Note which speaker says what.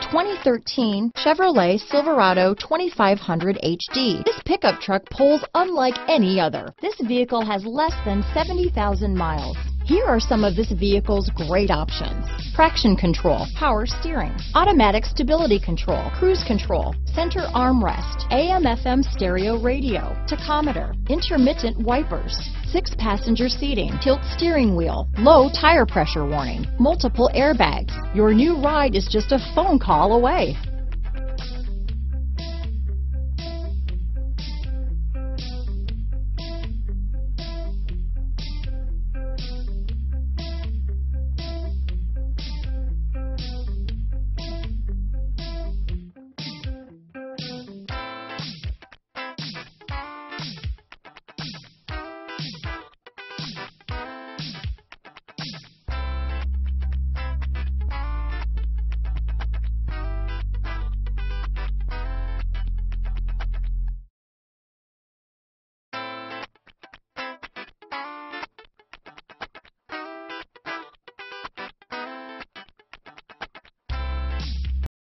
Speaker 1: 2013 Chevrolet Silverado 2500HD. This pickup truck pulls unlike any other. This vehicle has less than 70,000 miles. Here are some of this vehicle's great options: traction control, power steering, automatic stability control, cruise control, center armrest, AM/FM stereo radio, tachometer, intermittent wipers, 6-passenger seating, tilt steering wheel, low tire pressure warning, multiple airbags. Your new ride is just a phone call away.